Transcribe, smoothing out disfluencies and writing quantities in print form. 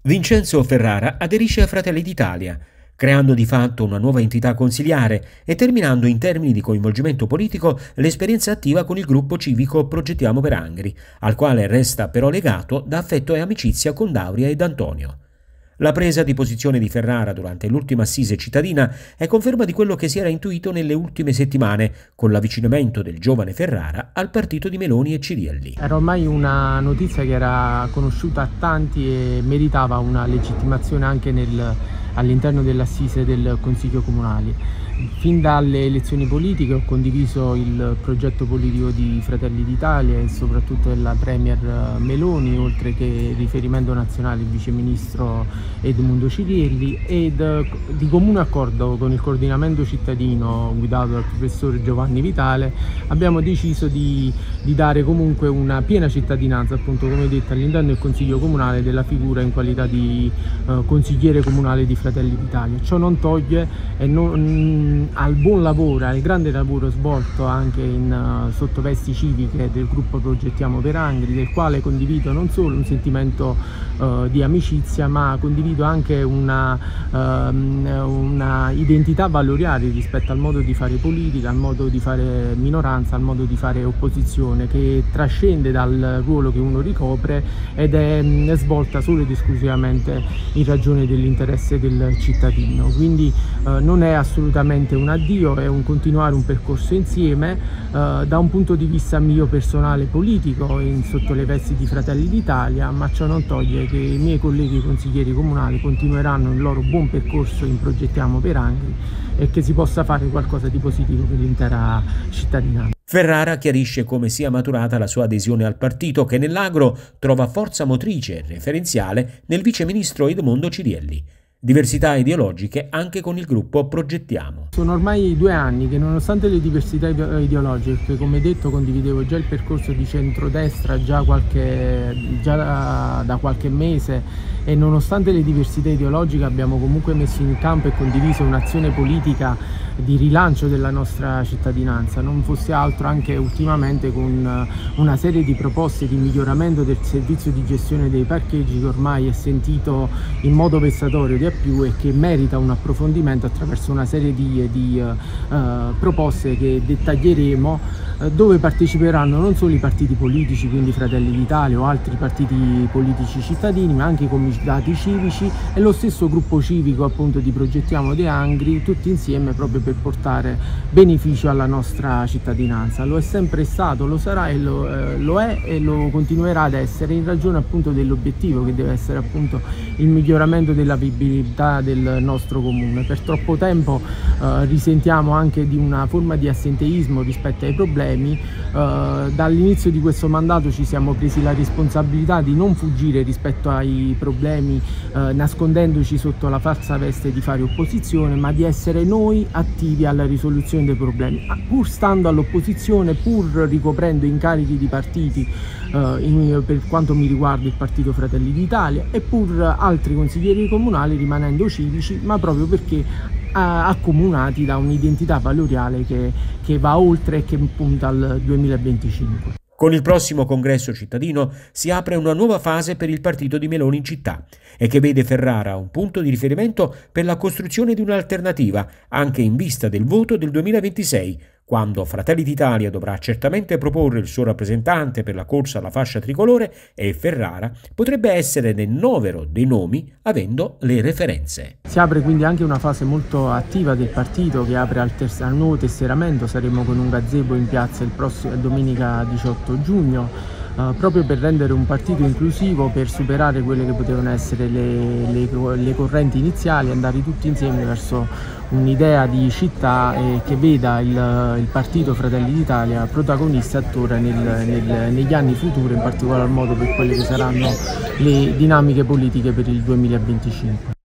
Vincenzo Ferrara aderisce a Fratelli d'Italia, creando di fatto una nuova entità consiliare e terminando in termini di coinvolgimento politico l'esperienza attiva con il gruppo civico Progettiamo per Angri, al quale resta però legato da affetto e amicizia con Dauria ed Antonio. La presa di posizione di Ferrara durante l'ultima assise cittadina è conferma di quello che si era intuito nelle ultime settimane, con l'avvicinamento del giovane Ferrara al partito di Meloni e Cirielli. Era ormai una notizia che era conosciuta a tanti e meritava una legittimazione anche all'interno dell'assise del Consiglio Comunale. Fin dalle elezioni politiche ho condiviso il progetto politico di Fratelli d'Italia e soprattutto della Premier Meloni, oltre che riferimento nazionale il viceministro Edmundo Cirielli, ed di comune accordo con il coordinamento cittadino guidato dal professor Giovanni Vitale abbiamo deciso di dare comunque una piena cittadinanza, appunto come detto, all'interno del Consiglio Comunale della figura in qualità di consigliere comunale di Fratelli d'Italia. Ciò non toglie al buon lavoro, al grande lavoro svolto anche in sottovesti civiche del gruppo Progettiamo per Angri, del quale condivido non solo un sentimento di amicizia, ma condivido anche una identità valoriale rispetto al modo di fare politica, al modo di fare minoranza, al modo di fare opposizione, che trascende dal ruolo che uno ricopre ed è svolta solo ed esclusivamente in ragione dell'interesse del cittadino. Quindi non è assolutamente un addio, è un continuare un percorso insieme da un punto di vista mio personale politico sotto le vesti di Fratelli d'Italia, ma ciò non toglie che i miei colleghi consiglieri comunali continueranno il loro buon percorso in Progettiamo per Angri e che si possa fare qualcosa di positivo per l'intera cittadinanza. Ferrara chiarisce come sia maturata la sua adesione al partito, che nell'agro trova forza motrice e referenziale nel viceministro Edmundo Cirielli. Diversità ideologiche anche con il gruppo Progettiamo. Sono ormai 2 anni che, nonostante le diversità ideologiche, che come detto condividevo già il percorso di centrodestra già da qualche mese, e nonostante le diversità ideologiche abbiamo comunque messo in campo e condiviso un'azione politica di rilancio della nostra cittadinanza, non fosse altro anche ultimamente con una serie di proposte di miglioramento del servizio di gestione dei parcheggi, che ormai è sentito in modo vessatorio di più e che merita un approfondimento attraverso una serie di proposte che dettaglieremo, dove parteciperanno non solo i partiti politici, quindi Fratelli d'Italia o altri partiti politici cittadini, ma anche i comitati civici e lo stesso gruppo civico appunto di Progettiamo de Angri, tutti insieme proprio per portare beneficio alla nostra cittadinanza. Lo è sempre stato, lo sarà e lo è e lo continuerà ad essere, in ragione appunto dell'obiettivo che deve essere appunto il miglioramento della vivibilità del nostro comune. Per troppo tempo risentiamo anche di una forma di assenteismo rispetto ai problemi. Dall'inizio di questo mandato ci siamo presi la responsabilità di non fuggire rispetto ai problemi nascondendoci sotto la falsa veste di fare opposizione, ma di essere noi attivi alla risoluzione dei problemi, pur stando all'opposizione, pur ricoprendo incarichi di partiti, per quanto mi riguarda il partito Fratelli d'Italia, e pur altri consiglieri comunali rimanendo civici, ma proprio perché accomunati da un'identità valoriale che va oltre e che punta al 2025. Con il prossimo congresso cittadino si apre una nuova fase per il partito di Meloni in città e che vede Ferrara un punto di riferimento per la costruzione di un'alternativa anche in vista del voto del 2026, quando Fratelli d'Italia dovrà certamente proporre il suo rappresentante per la corsa alla fascia tricolore e Ferrara potrebbe essere nel novero dei nomi avendo le referenze. Si apre quindi anche una fase molto attiva del partito che apre al nuovo tesseramento. Saremo con un gazebo in piazza domenica 18 giugno. Proprio per rendere un partito inclusivo, per superare quelle che potevano essere le correnti iniziali, andare tutti insieme verso un'idea di città che veda il partito Fratelli d'Italia protagonista e attore negli anni futuri, in particolar modo per quelle che saranno le dinamiche politiche per il 2025.